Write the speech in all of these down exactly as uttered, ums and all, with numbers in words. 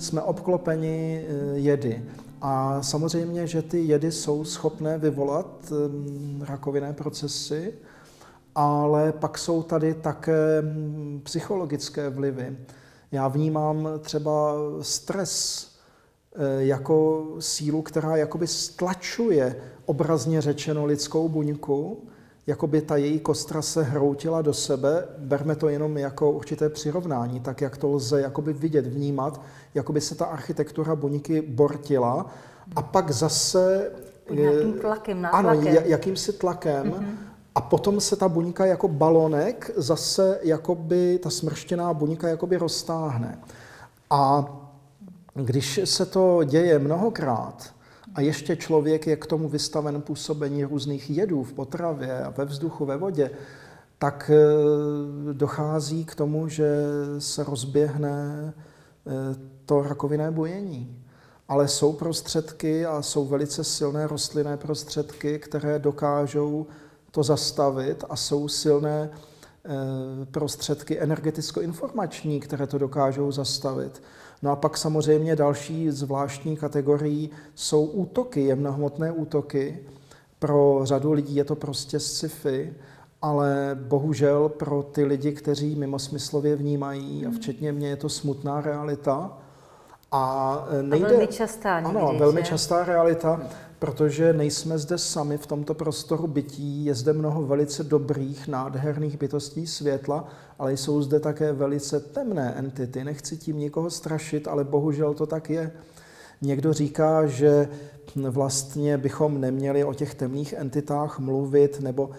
jsme obklopeni jedy. A samozřejmě, že ty jedy jsou schopné vyvolat rakovinné procesy, ale pak jsou tady také psychologické vlivy. Já vnímám třeba stres jako sílu, která jakoby stlačuje, obrazně řečeno, lidskou buňku, jako by ta její kostra se hroutila do sebe. Berme to jenom jako určité přirovnání, tak jak to lze jakoby vidět, vnímat, jako by se ta architektura buňky bortila a pak zase... Nějakým tlakem, nátlakem. Ano, jakýmsi tlakem. Mm-hmm. A potom se ta buňka jako balonek zase jakoby, ta smrštěná buňka jakoby roztáhne. A když se to děje mnohokrát a ještě člověk je k tomu vystaven působení různých jedů v potravě a ve vzduchu, ve vodě, tak dochází k tomu, že se rozběhne to rakovinné bujení. Ale jsou prostředky a jsou velice silné rostlinné prostředky, které dokážou to zastavit a jsou silné prostředky energeticko-informační, které to dokážou zastavit. No a pak samozřejmě další zvláštní kategorií jsou útoky, jemnohmotné útoky. Pro řadu lidí je to prostě sci-fi, ale bohužel pro ty lidi, kteří mimosmyslově vnímají, a včetně mě, je to smutná realita. A, nejde, a velmi častá někdy, ano, velmi že? častá realita, protože nejsme zde sami v tomto prostoru bytí, je zde mnoho velice dobrých, nádherných bytostí světla, ale jsou zde také velice temné entity. Nechci tím nikoho strašit, ale bohužel to tak je. Někdo říká, že vlastně bychom neměli o těch temných entitách mluvit nebo,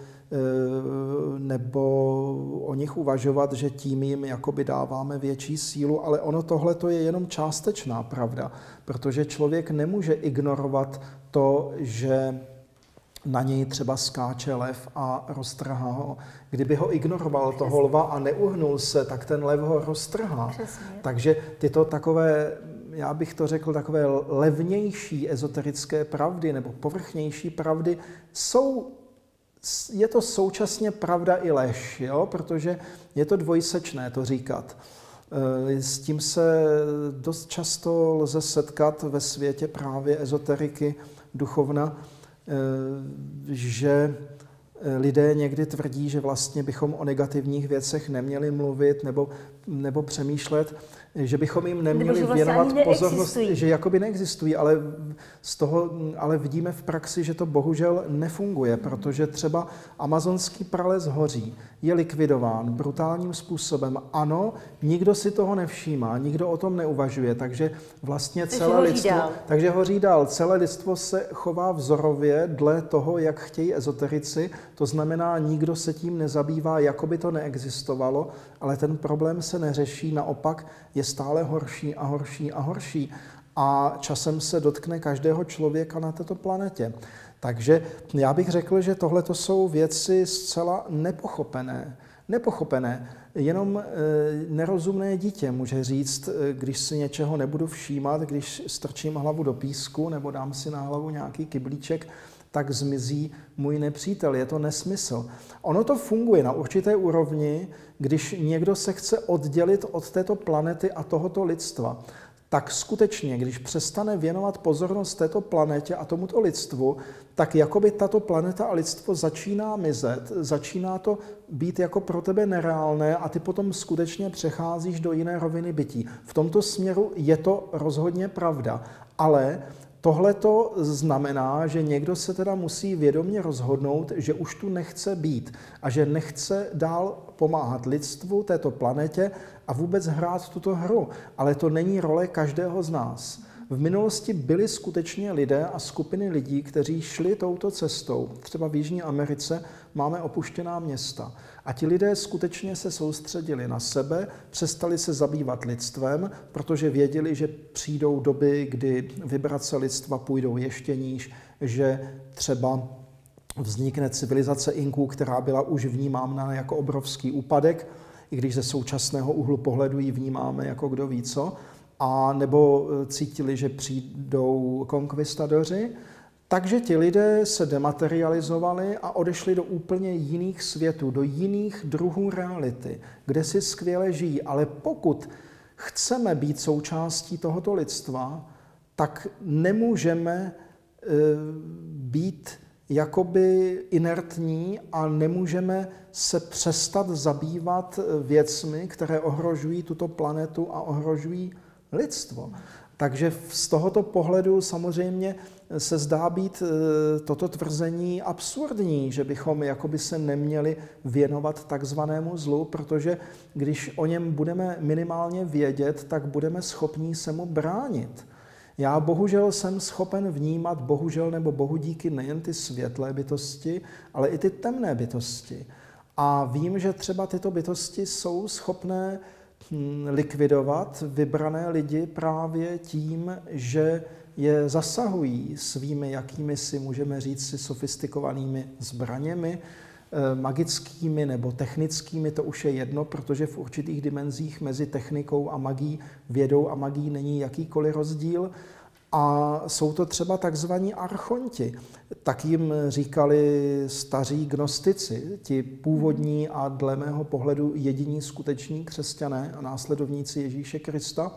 nebo o nich uvažovat, že tím jim jakoby dáváme větší sílu, ale ono tohle to je jenom částečná pravda, protože člověk nemůže ignorovat to, že na něj třeba skáče lev a roztrhá ho. Kdyby ho ignoroval toho lva a neuhnul se, tak ten lev ho roztrhá. Přesně. Takže tyto takové, já bych to řekl, takové levnější ezoterické pravdy nebo povrchnější pravdy jsou, je to současně pravda i lež, jo? Protože je to dvojsečné to říkat. S tím se dost často lze setkat ve světě právě ezoteriky, duchovna, že lidé někdy tvrdí, že vlastně bychom o negativních věcech neměli mluvit nebo, nebo přemýšlet, že bychom jim neměli vlastně věnovat pozornost, že jakoby neexistují, ale z toho ale vidíme v praxi, že to bohužel nefunguje, protože třeba amazonský prales hoří, je likvidován brutálním způsobem. Ano, nikdo si toho nevšímá, nikdo o tom neuvažuje, takže vlastně celé lidstvo, dál. takže hoří dál. Celé lidstvo se chová vzorově dle toho, jak chtějí ezoterici, to znamená, nikdo se tím nezabývá, jako by to neexistovalo, ale ten problém se neřeší, naopak je stále horší a horší a horší a časem se dotkne každého člověka na této planetě. Takže já bych řekl, že tohle to jsou věci zcela nepochopené. Nepochopené. Jenom e, nerozumné dítě může říct, když si něčeho nebudu všímat, když strčím hlavu do písku nebo dám si na hlavu nějaký kyblíček, tak zmizí můj nepřítel. Je to nesmysl. Ono to funguje na určité úrovni, když někdo se chce oddělit od této planety a tohoto lidstva. Tak skutečně, když přestane věnovat pozornost této planetě a tomuto lidstvu, tak jakoby tato planeta a lidstvo začíná mizet, začíná to být jako pro tebe nereálné a ty potom skutečně přecházíš do jiné roviny bytí. V tomto směru je to rozhodně pravda, ale tohle to znamená, že někdo se teda musí vědomě rozhodnout, že už tu nechce být a že nechce dál pomáhat lidstvu, této planetě a vůbec hrát tuto hru. Ale to není role každého z nás. V minulosti byli skutečně lidé a skupiny lidí, kteří šli touto cestou. Třeba v Jižní Americe máme opuštěná města. A ti lidé skutečně se soustředili na sebe, přestali se zabývat lidstvem, protože věděli, že přijdou doby, kdy vibrace lidstva půjdou ještě níž, že třeba vznikne civilizace Inků, která byla už vnímána jako obrovský úpadek, i když ze současného úhlu pohledu ji vnímáme jako kdo ví co, a nebo cítili, že přijdou konkvistadoři. Takže ti lidé se dematerializovali a odešli do úplně jiných světů, do jiných druhů reality, kde si skvěle žijí. Ale pokud chceme být součástí tohoto lidstva, tak nemůžeme být jakoby inertní a nemůžeme se přestat zabývat věcmi, které ohrožují tuto planetu a ohrožují lidstvo. Takže z tohoto pohledu samozřejmě se zdá být toto tvrzení absurdní, že bychom jakoby se neměli věnovat takzvanému zlu, protože když o něm budeme minimálně vědět, tak budeme schopní se mu bránit. Já bohužel jsem schopen vnímat, bohužel nebo bohu díky, nejen ty světlé bytosti, ale i ty temné bytosti. A vím, že třeba tyto bytosti jsou schopné likvidovat vybrané lidi právě tím, že je zasahují svými, jakými si můžeme říct si, sofistikovanými zbraněmi, magickými nebo technickými, to už je jedno, protože v určitých dimenzích mezi technikou a magií, vědou a magií není jakýkoliv rozdíl. A jsou to třeba takzvaní archonti. Tak jim říkali staří gnostici, ti původní a dle mého pohledu jediní skuteční křesťané a následovníci Ježíše Krista.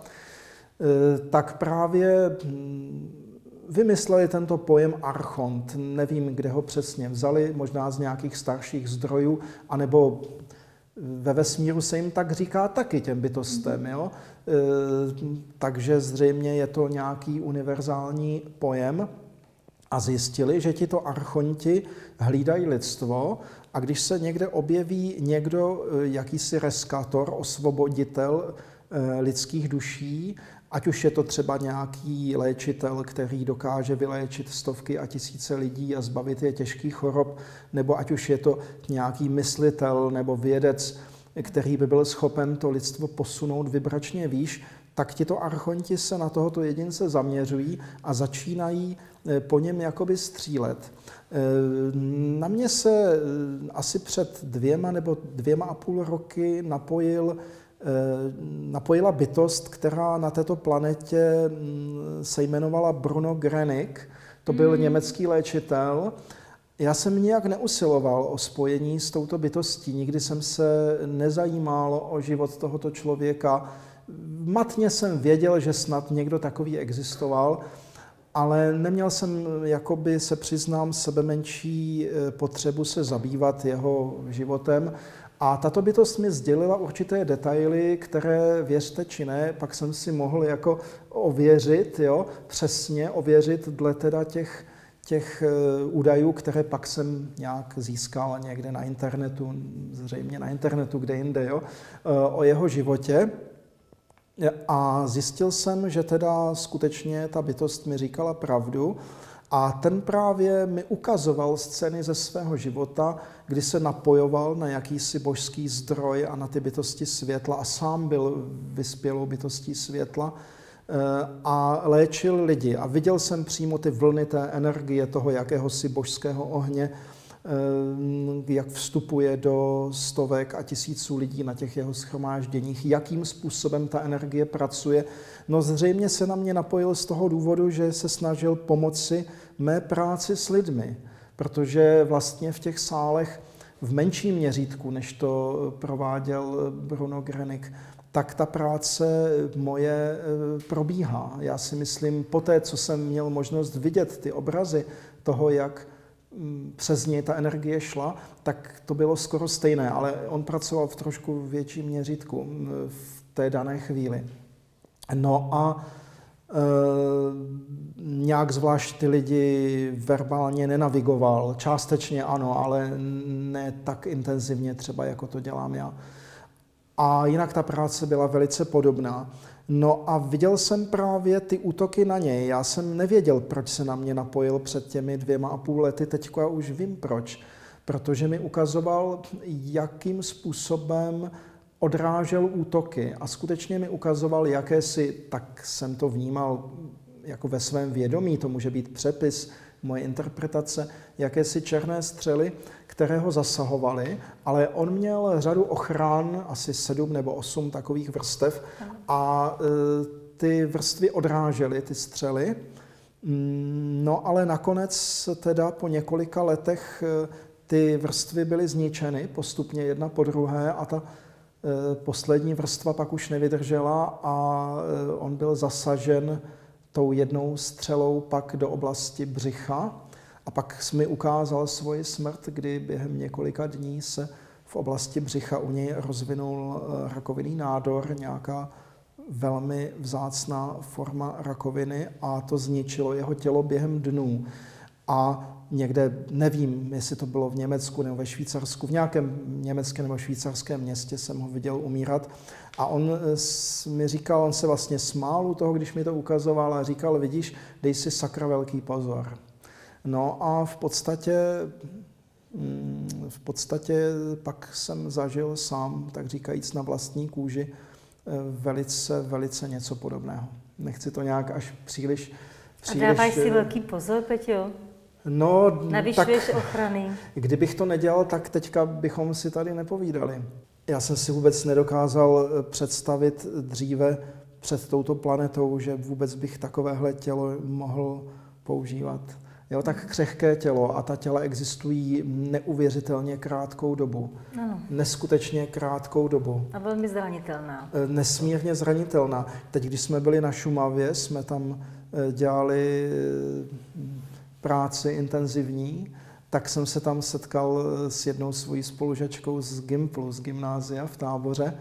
Tak právě vymysleli tento pojem archont. Nevím, kde ho přesně vzali, možná z nějakých starších zdrojů, anebo ve vesmíru se jim tak říká taky těm bytostem. Jo? E, takže zřejmě je to nějaký univerzální pojem. A zjistili, že tito archonti hlídají lidstvo a když se někde objeví někdo, jakýsi reskator, osvoboditel lidských duší, ať už je to třeba nějaký léčitel, který dokáže vyléčit stovky a tisíce lidí a zbavit je těžkých chorob, nebo ať už je to nějaký myslitel nebo vědec, který by byl schopen to lidstvo posunout vibračně výš, tak tito archonti se na tohoto jedince zaměřují a začínají po něm jakoby střílet. Na mě se asi před dvěma nebo dvěma a půl roky napojil napojila bytost, která na této planetě se jmenovala Bruno Grenig. To byl mm. německý léčitel. Já jsem nijak neusiloval o spojení s touto bytostí. Nikdy jsem se nezajímal o život tohoto člověka. Matně jsem věděl, že snad někdo takový existoval, ale neměl jsem, jakoby se přiznám, sebemenší potřebu se zabývat jeho životem. A tato bytost mi sdělila určité detaily, které, věřte či ne, pak jsem si mohl jako ověřit, jo, přesně ověřit dle teda těch, těch údajů, které pak jsem nějak získal někde na internetu, zřejmě na internetu, kde jinde, jo, o jeho životě. A zjistil jsem, že teda skutečně ta bytost mi říkala pravdu. A ten právě mi ukazoval scény ze svého života, kdy se napojoval na jakýsi božský zdroj a na ty bytosti světla a sám byl vyspělou bytostí světla a léčil lidi. A viděl jsem přímo ty vlny té energie toho jakéhosi božského ohně, jak vstupuje do stovek a tisíců lidí na těch jeho shromážděních, jakým způsobem ta energie pracuje. No zřejmě se na mě napojil z toho důvodu, že se snažil pomoci mé práci s lidmi, protože vlastně v těch sálech v menším měřítku, než to prováděl Bruno Grenig, tak ta práce moje probíhá. Já si myslím, poté, co jsem měl možnost vidět ty obrazy toho, jak přes něj ta energie šla, tak to bylo skoro stejné, ale on pracoval v trošku větším měřítku v té dané chvíli. No a e, nějak zvlášť ty lidi verbálně nenavigoval. Částečně ano, ale ne tak intenzivně třeba, jako to dělám já. A jinak ta práce byla velice podobná. No a viděl jsem právě ty útoky na něj. Já jsem nevěděl, proč se na mě napojil před těmi dvěma a půl lety. Teďko já už vím proč. Protože mi ukazoval, jakým způsobem odrážel útoky. A skutečně mi ukazoval, jaké si, tak jsem to vnímal jako ve svém vědomí, to může být přepis, moje interpretace, jakési černé střely, které ho zasahovaly, ale on měl řadu ochran, asi sedm nebo osm takových vrstev a ty vrstvy odrážely ty střely. No ale nakonec teda po několika letech ty vrstvy byly zničeny postupně jedna po druhé a ta poslední vrstva pak už nevydržela a on byl zasažen tou jednou střelou pak do oblasti břicha a pak mi ukázal svoji smrt, kdy během několika dní se v oblasti břicha u něj rozvinul rakovinný nádor, nějaká velmi vzácná forma rakoviny a to zničilo jeho tělo během dnů. A někde, nevím, jestli to bylo v Německu nebo ve Švýcarsku, v nějakém německém nebo švýcarském městě jsem ho viděl umírat. A on mi říkal, on se vlastně smál u toho, když mi to ukazoval a říkal, vidíš, dej si sakra velký pozor. No a v podstatě, v podstatě pak jsem zažil sám, tak říkajíc na vlastní kůži, velice, velice něco podobného. Nechci to nějak až příliš... příliš a dáváš si velký pozor, Peťo? No, navyšuješ tak, ochrany. Kdybych to nedělal, tak teďka bychom si tady nepovídali. Já jsem si vůbec nedokázal představit dříve před touto planetou, že vůbec bych takovéhle tělo mohl používat. Jo, tak křehké tělo a ta těla existují neuvěřitelně krátkou dobu. Ano. Neskutečně krátkou dobu. A velmi zranitelná. Nesmírně zranitelná. Teď, když jsme byli na Šumavě, jsme tam dělali práci intenzivní, tak jsem se tam setkal s jednou svojí spolužačkou z Gimplu, z gymnázia v Táboře,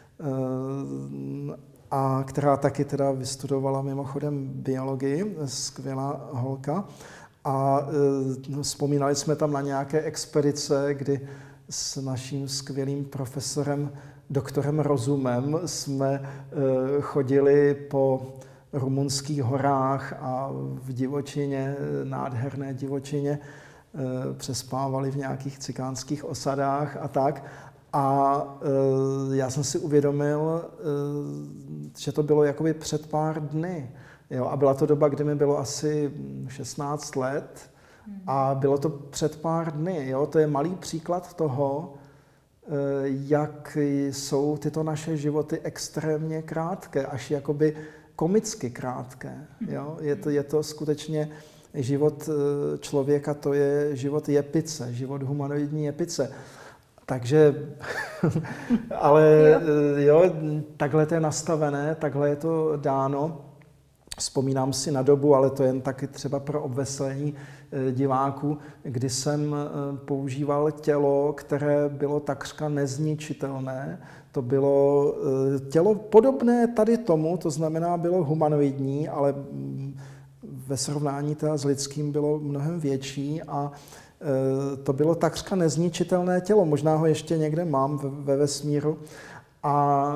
a která taky teda vystudovala mimochodem biologii, skvělá holka. A vzpomínali jsme tam na nějaké expedice, kdy s naším skvělým profesorem, doktorem Rozumem, jsme chodili po rumunských horách a v divočině, nádherné divočině, přespávali v nějakých cikánských osadách a tak. A já jsem si uvědomil, že to bylo jakoby před pár dny. Jo, a byla to doba, kdy mi bylo asi šestnáct let a bylo to před pár dny. Jo. To je malý příklad toho, jak jsou tyto naše životy extrémně krátké, až jakoby komicky krátké. Jo. Je to, je to skutečně život člověka, to je život jepice, život humanoidní jepice. Takže, ale jo, takhle to je nastavené, takhle je to dáno. Vzpomínám si na dobu, ale to jen taky třeba pro obveselení diváků, kdy jsem používal tělo, které bylo takřka nezničitelné. To bylo tělo podobné tady tomu, to znamená bylo humanoidní, ale ve srovnání teda s lidským bylo mnohem větší a to bylo takřka nezničitelné tělo. Možná ho ještě někde mám ve vesmíru. A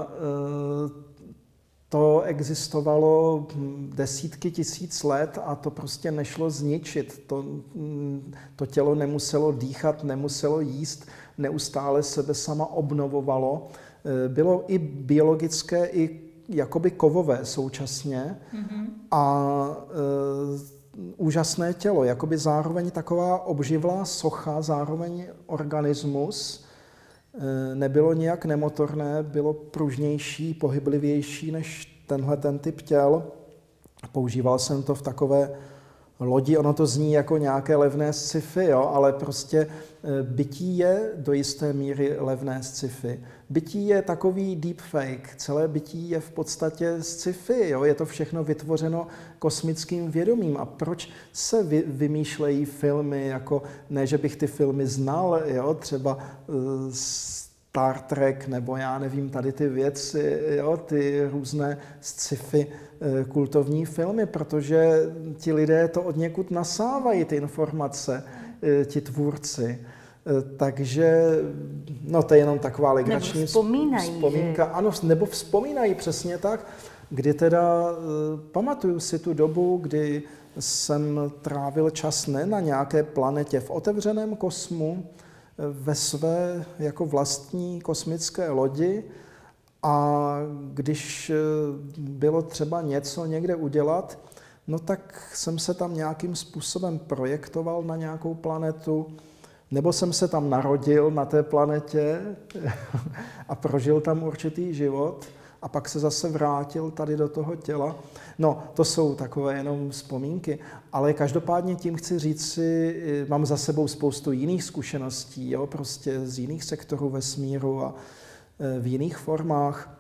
to existovalo desítky tisíc let a to prostě nešlo zničit. To, to tělo nemuselo dýchat, nemuselo jíst, neustále sebe sama obnovovalo. Bylo i biologické, i jakoby kovové současně. Mm-hmm. A e, úžasné tělo, jakoby zároveň taková obživlá socha, zároveň organismus. Nebylo nijak nemotorné, bylo pružnější, pohyblivější než tenhle ten typ těl. Používal jsem to v takové lodi, ono to zní jako nějaké levné sci-fi, jo, ale prostě bytí je do jisté míry levné sci-fi. Bytí je takový deepfake, celé bytí je v podstatě sci-fi, jo, je to všechno vytvořeno kosmickým vědomím. A proč se vy, vymýšlejí filmy, jako ne, že bych ty filmy znal, jo, třeba uh, Star Trek, nebo já nevím, tady ty věci, jo, ty různé sci-fi uh, kultovní filmy, protože ti lidé to od někud nasávají, ty informace, uh, ti tvůrci. Takže, no to je jenom taková legrační vzpomínka. Že? Ano, nebo vzpomínají, přesně tak, kdy teda pamatuju si tu dobu, kdy jsem trávil čas ne na nějaké planetě v otevřeném kosmu, ve své jako vlastní kosmické lodi a když bylo třeba něco někde udělat, no tak jsem se tam nějakým způsobem projektoval na nějakou planetu, nebo jsem se tam narodil na té planetě a prožil tam určitý život a pak se zase vrátil tady do toho těla. No, to jsou takové jenom vzpomínky, ale každopádně tím chci říct si, mám za sebou spoustu jiných zkušeností, jo, prostě z jiných sektorů vesmíru a v jiných formách.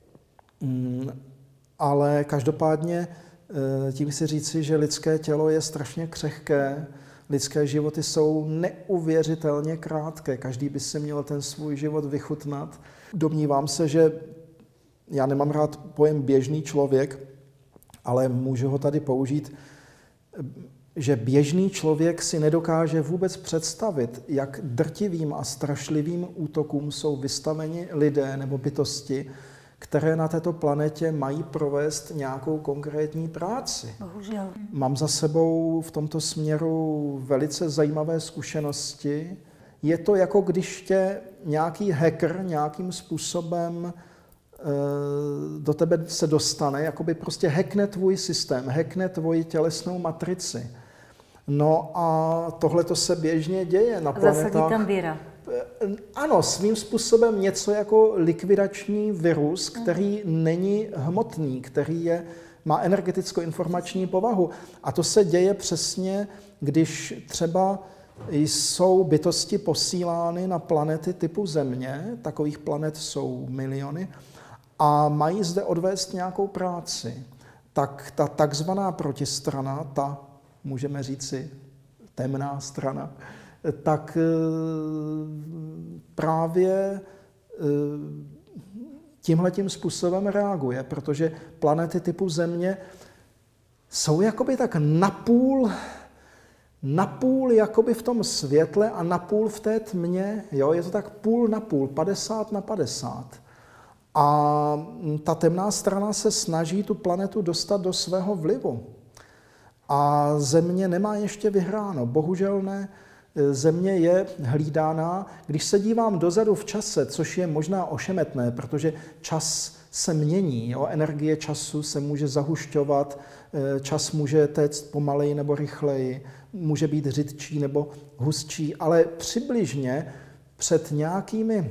Ale každopádně tím chci říci, že lidské tělo je strašně křehké, lidské životy jsou neuvěřitelně krátké, každý by si měl ten svůj život vychutnat. Domnívám se, že já nemám rád pojem běžný člověk, ale můžu ho tady použít, že běžný člověk si nedokáže vůbec představit, jak drtivým a strašlivým útokům jsou vystaveni lidé nebo bytosti, které na této planetě mají provést nějakou konkrétní práci. Bohužel. Mám za sebou v tomto směru velice zajímavé zkušenosti. Je to jako když tě nějaký hacker nějakým způsobem do tebe se dostane, jakoby prostě hackne tvůj systém, hackne tvoji tělesnou matrici. No a tohle to se běžně děje na planetách. Zasadí tam víra. Ano, svým způsobem něco jako likvidační virus, který není hmotný, který je, má energeticko-informační povahu. A to se děje přesně, když třeba jsou bytosti posílány na planety typu Země, takových planet jsou miliony, a mají zde odvést nějakou práci. Tak ta takzvaná protistrana, ta, můžeme říci, temná strana, tak právě tímhletím způsobem reaguje, protože planety typu Země jsou jakoby tak napůl, napůl jakoby v tom světle a napůl v té tmě, jo? Je to tak půl na půl, padesát na padesát. A ta temná strana se snaží tu planetu dostat do svého vlivu. A Země nemá ještě vyhráno, bohužel ne. Země je hlídána. Když se dívám dozadu v čase, což je možná ošemetné, protože čas se mění, jo? Energie času se může zahušťovat, čas může téct pomaleji nebo rychleji, může být řidčí nebo hustší, ale přibližně před nějakými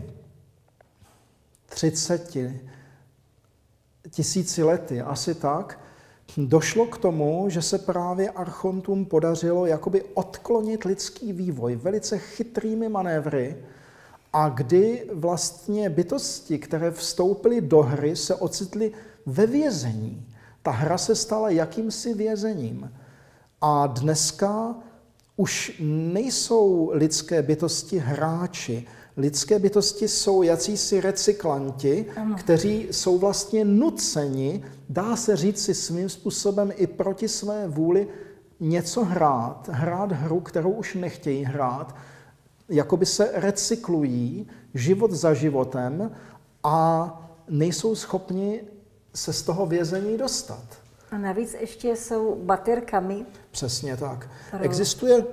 třiceti tisíci lety, asi tak, došlo k tomu, že se právě archontům podařilo jakoby odklonit lidský vývoj velice chytrými manévry a kdy vlastně bytosti, které vstoupily do hry, se ocitly ve vězení. Ta hra se stala jakýmsi vězením. A dneska už nejsou lidské bytosti hráči. Lidské bytosti jsou jacísi recyklanti, ano. Kteří jsou vlastně nuceni, dá se říct si svým způsobem i proti své vůli, něco hrát, hrát hru, kterou už nechtějí hrát, jakoby se recyklují život za životem a nejsou schopni se z toho vězení dostat. A navíc ještě jsou baterkami. Přesně tak. Pro... Existuje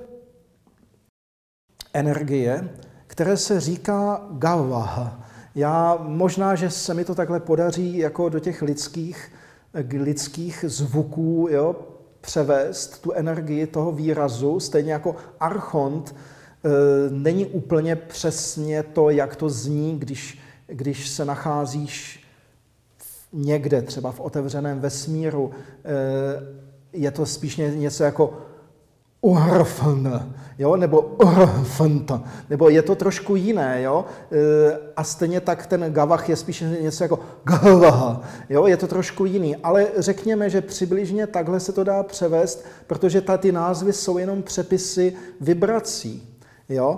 energie, které se říká gavah. Já možná, že se mi to takhle podaří jako do těch lidských, lidských zvuků, jo, převést tu energii toho výrazu, stejně jako archont e, není úplně přesně to, jak to zní, když, když se nacházíš někde, třeba v otevřeném vesmíru. E, je to spíš něco jako uhrfn, jo, nebo uhrfnt, nebo je to trošku jiné, jo, a stejně tak ten gavach je spíš něco jako gavah, jo, je to trošku jiný, ale řekněme, že přibližně takhle se to dá převést, protože ta, ty názvy jsou jenom přepisy vibrací, jo,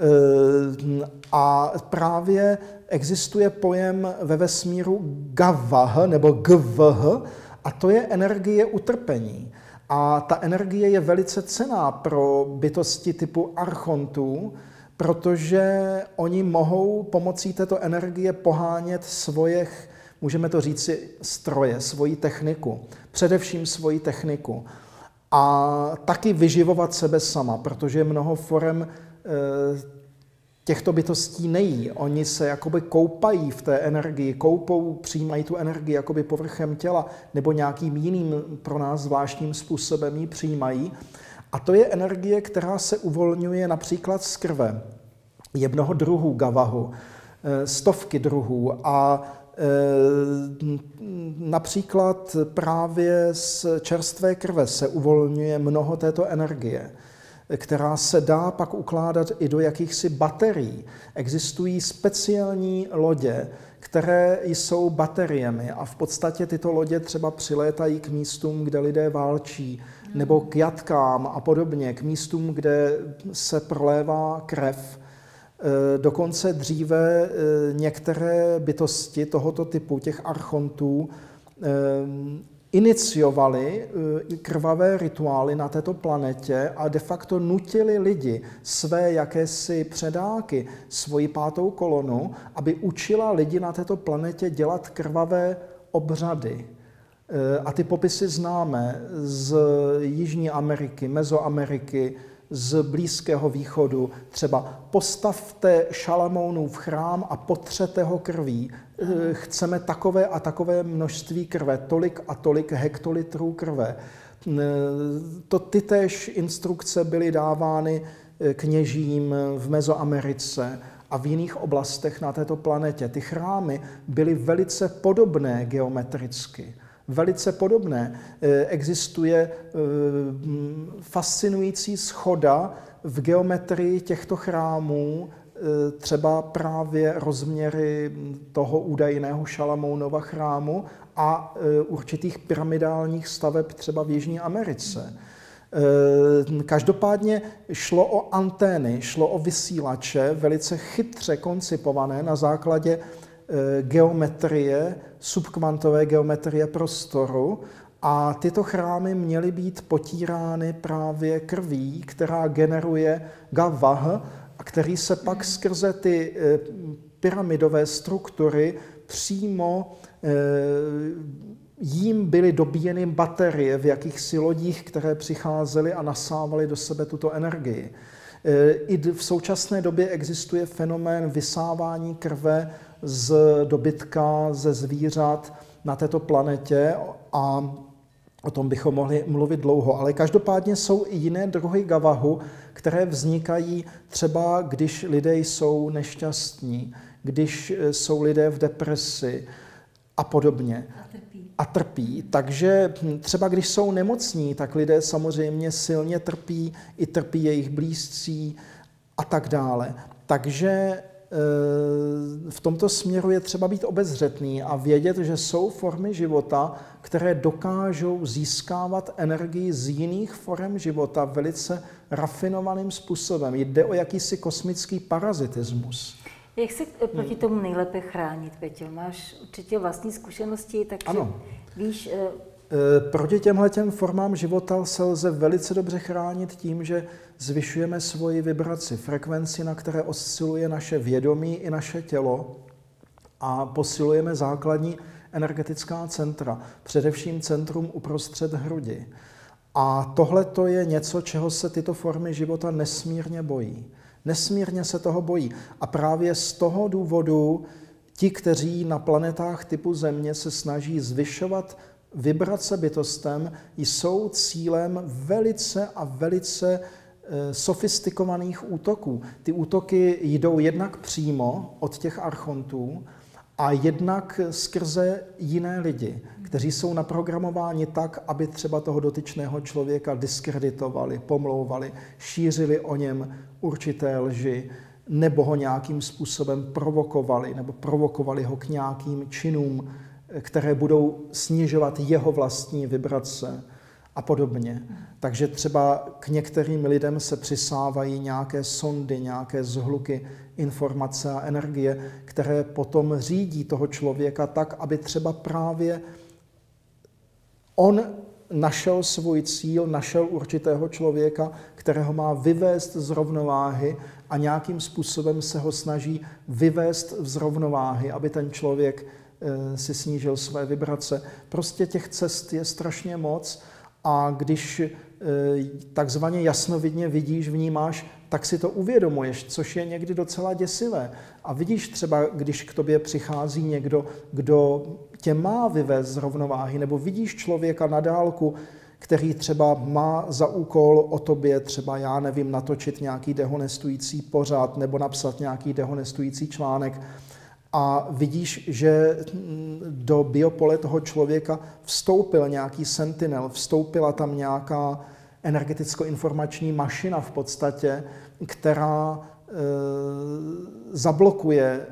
a právě existuje pojem ve vesmíru gavah, nebo gvh, a to je energie utrpení. A ta energie je velice cenná pro bytosti typu archontů, protože oni mohou pomocí této energie pohánět svoje, můžeme to říci, stroje, svoji techniku, především svoji techniku. A taky vyživovat sebe sama, protože mnoho forem e, těchto bytostí nejí. Oni se jakoby koupají v té energii, koupou, přijímají tu energii jakoby povrchem těla nebo nějakým jiným pro nás zvláštním způsobem ji přijímají. A to je energie, která se uvolňuje například z krve. Je mnoho druhů gavahu, stovky druhů a například právě z čerstvé krve se uvolňuje mnoho této energie. která se dá pak ukládat i do jakýchsi baterií. Existují speciální lodě, které jsou bateriemi a v podstatě tyto lodě třeba přilétají k místům, kde lidé válčí, nebo k jatkám a podobně, k místům, kde se prolévá krev. Dokonce dříve některé bytosti tohoto typu, těch archontů, iniciovali krvavé rituály na této planetě a de facto nutili lidi, své jakési předáky, svoji pátou kolonu, aby učila lidi na této planetě dělat krvavé obřady. A ty popisy známe z Jižní Ameriky, Mezoameriky, z Blízkého východu. Třeba postavte Šalamounův chrám a potřete ho krví. Chceme takové a takové množství krve, tolik a tolik hektolitrů krve. To tytéž instrukce byly dávány kněžím v Mezoamerice a v jiných oblastech na této planetě. Ty chrámy byly velice podobné geometricky. Velice podobné. Existuje fascinující shoda v geometrii těchto chrámů, třeba právě rozměry toho údajného Šalamounova chrámu a určitých pyramidálních staveb třeba v Jižní Americe. Každopádně šlo o antény, šlo o vysílače, velice chytře koncipované na základě geometrie, subkvantové geometrie prostoru a tyto chrámy měly být potírány právě krví, která generuje gavah, a který se pak skrze ty pyramidové struktury přímo jím byly dobíjeny baterie v jakýchsi lodích, které přicházely a nasávaly do sebe tuto energii. I v současné době existuje fenomén vysávání krve z dobytka, ze zvířat na této planetě a o tom bychom mohli mluvit dlouho. Ale každopádně jsou i jiné druhy gavahu, které vznikají třeba, když lidé jsou nešťastní, když jsou lidé v depresi a podobně. A trpí. A trpí. Takže třeba když jsou nemocní, tak lidé samozřejmě silně trpí, i trpí jejich blízcí a tak dále. Takže v tomto směru je třeba být obezřetný a vědět, že jsou formy života, které dokážou získávat energii z jiných forem života velice rafinovaným způsobem. Jde o jakýsi kosmický parazitismus. Jak se proti tomu nejlépe chránit, Peťo? Máš určitě vlastní zkušenosti, takže ano. víš... Proti těmhletěm formám života se lze velice dobře chránit tím, že zvyšujeme svoji vibraci, frekvenci, na které osciluje naše vědomí i naše tělo a posilujeme základní energetická centra, především centrum uprostřed hrudi. A tohle to je něco, čeho se tyto formy života nesmírně bojí. Nesmírně se toho bojí. A právě z toho důvodu ti, kteří na planetách typu Země se snaží zvyšovat vibrace bytostem, jsou cílem velice a velice sofistikovaných útoků. Ty útoky jdou jednak přímo od těch archontů a jednak skrze jiné lidi, kteří jsou naprogramováni tak, aby třeba toho dotyčného člověka diskreditovali, pomlouvali, šířili o něm určité lži, nebo ho nějakým způsobem provokovali, nebo provokovali ho k nějakým činům, které budou snižovat jeho vlastní vibrace a podobně. Takže třeba k některým lidem se přisávají nějaké sondy, nějaké zhluky, informace a energie, které potom řídí toho člověka tak, aby třeba právě on našel svůj cíl, našel určitého člověka, kterého má vyvést z rovnováhy a nějakým způsobem se ho snaží vyvést z rovnováhy, aby ten člověk si snížil své vibrace. Prostě těch cest je strašně moc a když takzvaně jasnovidně vidíš, vnímáš, tak si to uvědomuješ, což je někdy docela děsivé. A vidíš třeba, když k tobě přichází někdo, kdo tě má vyvést z rovnováhy, nebo vidíš člověka na dálku, který třeba má za úkol o tobě třeba, já nevím, natočit nějaký dehonestující pořad nebo napsat nějaký dehonestující článek, a vidíš, že do biopole toho člověka vstoupil nějaký sentinel, vstoupila tam nějaká energeticko-informační mašina v podstatě, která e, zablokuje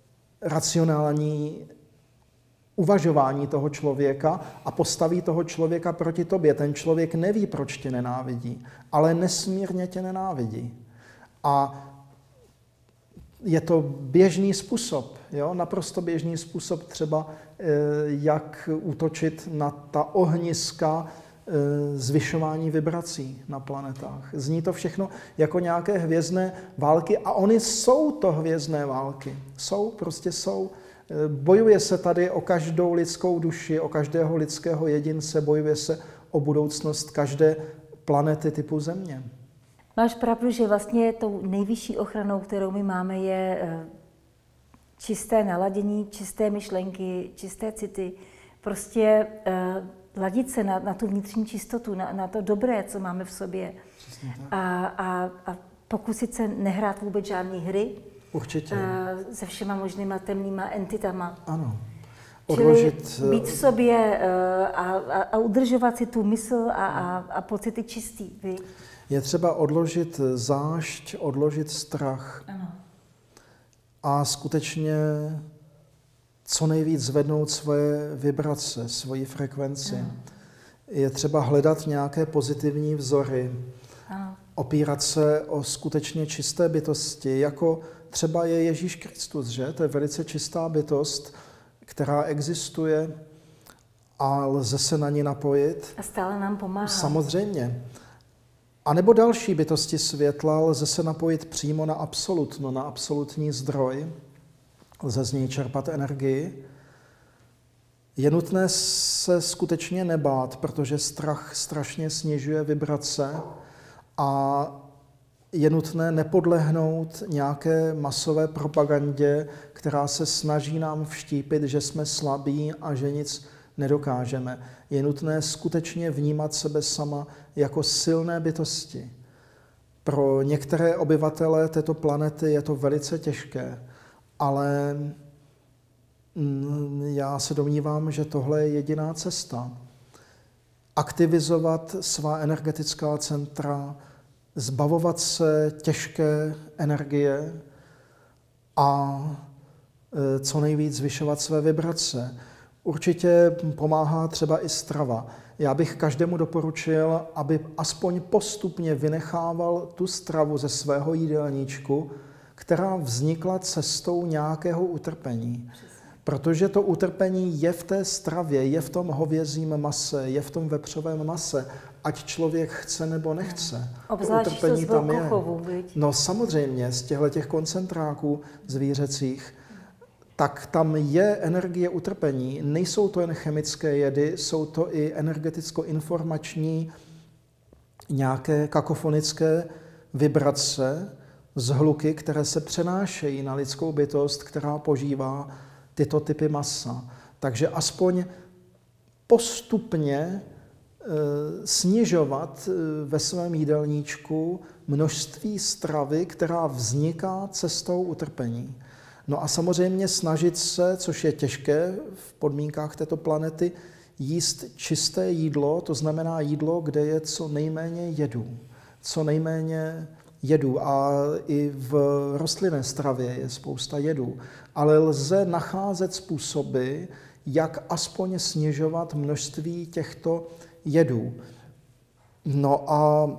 racionální uvažování toho člověka a postaví toho člověka proti tobě. Ten člověk neví, proč tě nenávidí, ale nesmírně tě nenávidí. A je to běžný způsob, jo? Naprosto běžný způsob třeba, jak útočit na ta ohniska zvyšování vibrací na planetách. Zní to všechno jako nějaké hvězdné války a oni jsou to hvězdné války. Jsou, prostě jsou. Bojuje se tady o každou lidskou duši, o každého lidského jedince, bojuje se o budoucnost každé planety typu Země. Máš pravdu, že vlastně tou nejvyšší ochranou, kterou my máme, je čisté naladění, čisté myšlenky, čisté city. Prostě uh, ladit se na, na tu vnitřní čistotu, na, na to dobré, co máme v sobě. A, a, a pokusit se nehrát vůbec žádné hry. Určitě. Uh, se všema možnýma temnýma entitama. Ano. Odložit... Čili být v sobě uh, a, a, a udržovat si tu mysl a, a, a pocity čistý. Vy? Je třeba odložit zášť, odložit strach. Ano. A skutečně co nejvíc zvednout svoje vibrace, svoji frekvenci. Ano. Je třeba hledat nějaké pozitivní vzory. Ano. Opírat se o skutečně čisté bytosti, jako třeba je Ježíš Kristus, že? To je velice čistá bytost, která existuje a lze se na ní napojit. A stále nám pomáhá. Samozřejmě. A nebo další bytosti světla lze se napojit přímo na absolutno, na absolutní zdroj. Lze z něj čerpat energii. Je nutné se skutečně nebát, protože strach strašně snižuje vibrace a je nutné nepodlehnout nějaké masové propagandě, která se snaží nám vštípit, že jsme slabí a že nic nedokážeme. Je nutné skutečně vnímat sebe sama jako silné bytosti. Pro některé obyvatele této planety je to velice těžké, ale já se domnívám, že tohle je jediná cesta. Aktivizovat svá energetická centra, zbavovat se těžké energie a co nejvíc zvyšovat své vibrace. Určitě pomáhá třeba i strava. Já bych každému doporučil, aby aspoň postupně vynechával tu stravu ze svého jídelníčku, která vznikla cestou nějakého utrpení. Protože to utrpení je v té stravě, je v tom hovězím mase, je v tom vepřovém mase, ať člověk chce nebo nechce. Obzvlášť to utrpení to tam je. Chovu, no samozřejmě, z těchto koncentráků zvířecích, tak tam je energie utrpení. Nejsou to jen chemické jedy, jsou to i energeticko-informační nějaké kakofonické vibrace, zhluky, které se přenášejí na lidskou bytost, která požívá tyto typy masa. Takže aspoň postupně e, snižovat e, ve svém jídelníčku množství stravy, která vzniká cestou utrpení. No a samozřejmě snažit se, což je těžké v podmínkách této planety, jíst čisté jídlo, to znamená jídlo, kde je co nejméně jedů. Co nejméně jedů a i v rostlinné stravě je spousta jedů. Ale lze nacházet způsoby, jak aspoň snižovat množství těchto jedů. No a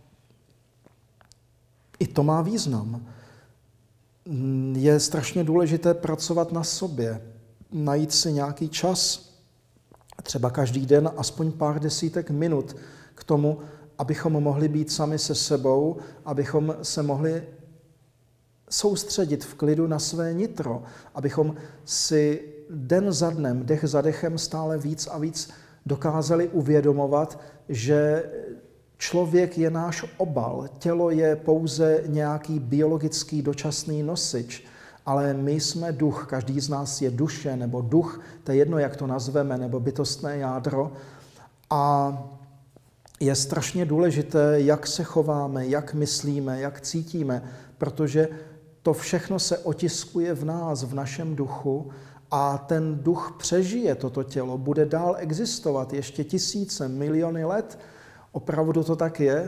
i to má význam. Je strašně důležité pracovat na sobě, najít si nějaký čas, třeba každý den aspoň pár desítek minut k tomu, abychom mohli být sami se sebou, abychom se mohli soustředit v klidu na své nitro, abychom si den za dnem, dech za dechem stále víc a víc dokázali uvědomovat, že člověk je náš obal, tělo je pouze nějaký biologický dočasný nosič, ale my jsme duch, každý z nás je duše nebo duch, to je jedno, jak to nazveme, nebo bytostné jádro. A je strašně důležité, jak se chováme, jak myslíme, jak cítíme, protože to všechno se otiskuje v nás, v našem duchu a ten duch přežije toto tělo, bude dál existovat ještě tisíce, miliony let. Opravdu to tak je.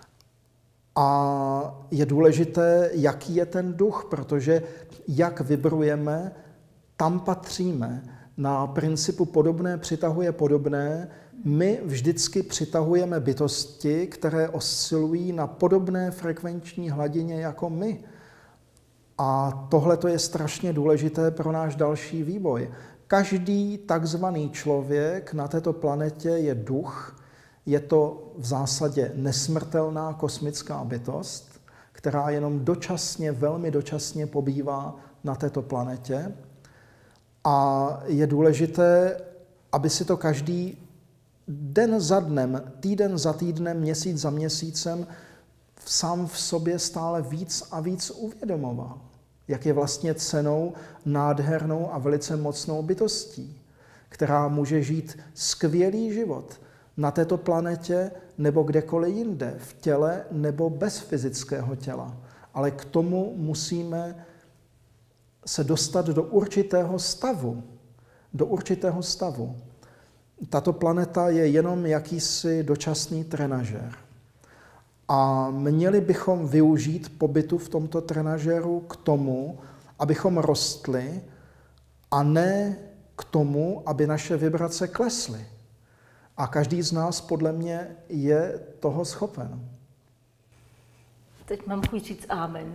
A je důležité, jaký je ten duch, protože jak vibrujeme, tam patříme. Na principu podobné přitahuje podobné. My vždycky přitahujeme bytosti, které oscilují na podobné frekvenční hladině jako my. A tohle to je strašně důležité pro náš další vývoj. Každý takzvaný člověk na této planetě je duch. Je to v zásadě nesmrtelná kosmická bytost, která jenom dočasně, velmi dočasně pobývá na této planetě. A je důležité, aby si to každý den za dnem, týden za týdnem, měsíc za měsícem sám v sobě stále víc a víc uvědomoval, jak je vlastně cenou nádhernou a velice mocnou bytostí, která může žít skvělý život na této planetě nebo kdekoliv jinde, v těle nebo bez fyzického těla. Ale k tomu musíme se dostat do určitého stavu. Do určitého stavu. Tato planeta je jenom jakýsi dočasný trenažér. A měli bychom využít pobytu v tomto trenažéru k tomu, abychom rostli, a ne k tomu, aby naše vibrace klesly. A každý z nás podle mě je toho schopen. Teď mám chuť říct amen.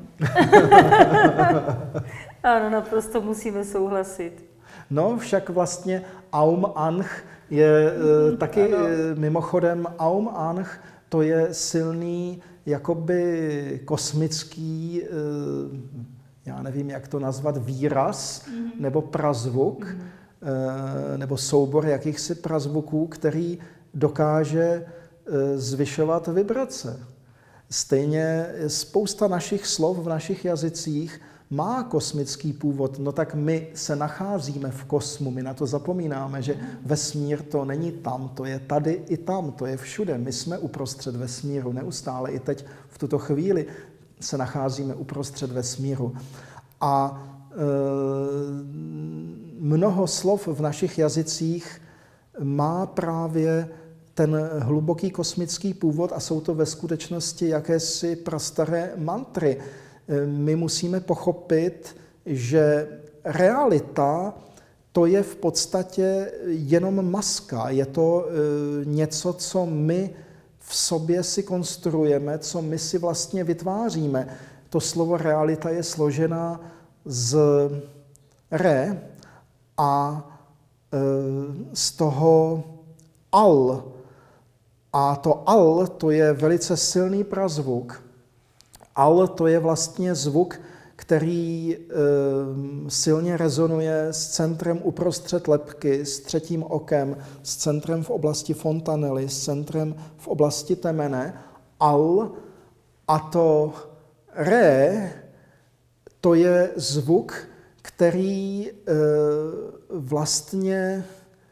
Ano, naprosto musíme souhlasit. No, však vlastně Aum Anch je e, taky ano. e, mimochodem Aum Anch, to je silný jakoby kosmický, e, já nevím, jak to nazvat, výraz mm-hmm. nebo prazvuk, mm-hmm. e, nebo soubor jakýchsi prazvuků, který dokáže e, zvyšovat vibrace. Stejně spousta našich slov v našich jazycích má kosmický původ, no tak my se nacházíme v kosmu, my na to zapomínáme, že vesmír to není tam, to je tady i tam, to je všude. My jsme uprostřed vesmíru, neustále i teď v tuto chvíli se nacházíme uprostřed vesmíru. A e, mnoho slov v našich jazycích má právě ten hluboký kosmický původ a jsou to ve skutečnosti jakési prastaré mantry. My musíme pochopit, že realita to je v podstatě jenom maska. Je to něco, co my v sobě si konstruujeme, co my si vlastně vytváříme. To slovo realita je složená z re a z toho al. A to al, to je velice silný prazvuk. Al, to je vlastně zvuk, který e, silně rezonuje s centrem uprostřed lebky, s třetím okem, s centrem v oblasti fontanely, s centrem v oblasti temene. Al, a to re, to je zvuk, který e, vlastně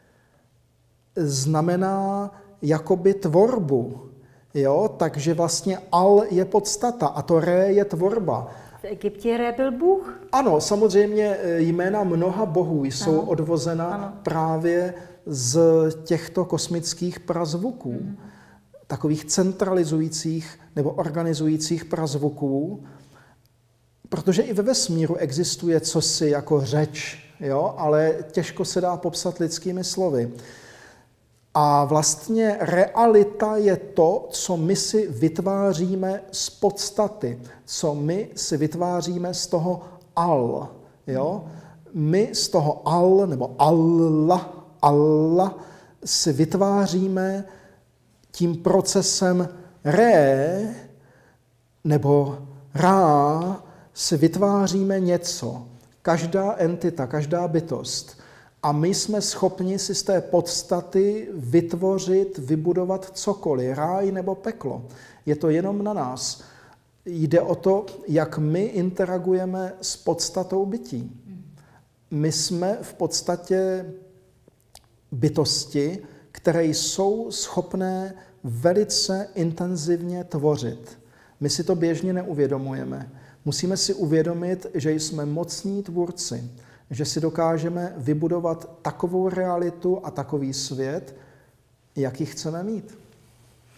znamená jakoby tvorbu. Jo? Takže vlastně al je podstata a to ré je tvorba. V Egyptě ré byl Bůh? Ano, samozřejmě jména mnoha bohů jsou ano. odvozena ano. právě z těchto kosmických prazvuků. Mm. Takových centralizujících nebo organizujících prazvuků. Protože i ve vesmíru existuje cosi jako řeč, jo? Ale těžko se dá popsat lidskými slovy. A vlastně realita je to, co my si vytváříme z podstaty, co my si vytváříme z toho al. Jo? My z toho al nebo Allah, Allah si vytváříme tím procesem ré nebo rá, si vytváříme něco. Každá entita, každá bytost. A my jsme schopni si z té podstaty vytvořit, vybudovat cokoliv, ráj nebo peklo. Je to jenom na nás. Jde o to, jak my interagujeme s podstatou bytí. My jsme v podstatě bytosti, které jsou schopné velice intenzivně tvořit. My si to běžně neuvědomujeme. Musíme si uvědomit, že jsme mocní tvůrci, že si dokážeme vybudovat takovou realitu a takový svět, jaký chceme mít.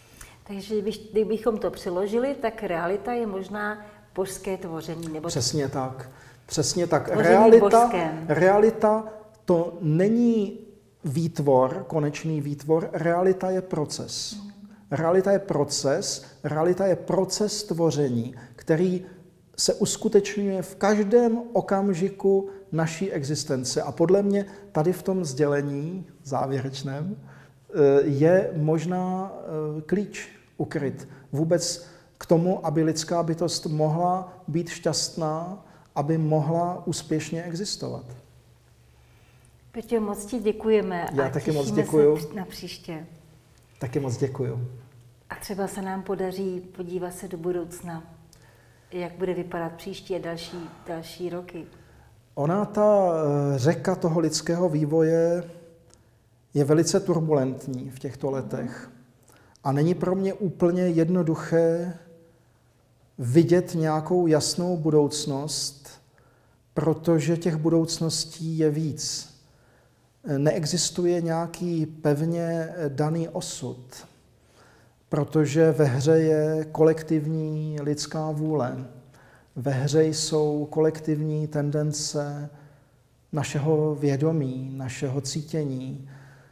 Takže kdybychom to přeložili, tak realita je možná božské tvoření. Nebo Přesně tak. Přesně tak. Realita, realita to není výtvor, konečný výtvor, realita je proces. Realita je proces, realita je proces tvoření, který se uskutečňuje v každém okamžiku naší existence. A podle mě tady v tom sdělení závěrečném je možná klíč ukryt vůbec k tomu, aby lidská bytost mohla být šťastná, aby mohla úspěšně existovat. Petě, moc ti děkujeme. Já a taky moc těšíme děkuju. se na příště. Taky moc děkuju. A třeba se nám podaří podívat se do budoucna, jak bude vypadat příští a další, další roky. Ona, ta řeka toho lidského vývoje, je velice turbulentní v těchto letech. A není pro mě úplně jednoduché vidět nějakou jasnou budoucnost, protože těch budoucností je víc. Neexistuje nějaký pevně daný osud, protože ve hře je kolektivní lidská vůle. Ve hře jsou kolektivní tendence našeho vědomí, našeho cítění.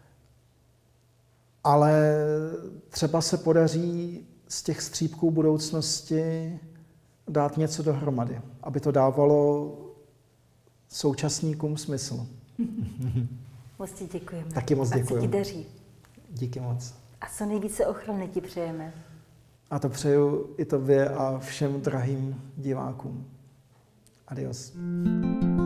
Ale třeba se podaří z těch střípků budoucnosti dát něco dohromady, aby to dávalo současníkům smysl. Moc ti děkujeme. Taky moc děkuji. A se ti daří. Díky moc. A co nejvíce ochrany ti přejeme. A to přeju i tobě a všem drahým divákům. Adios.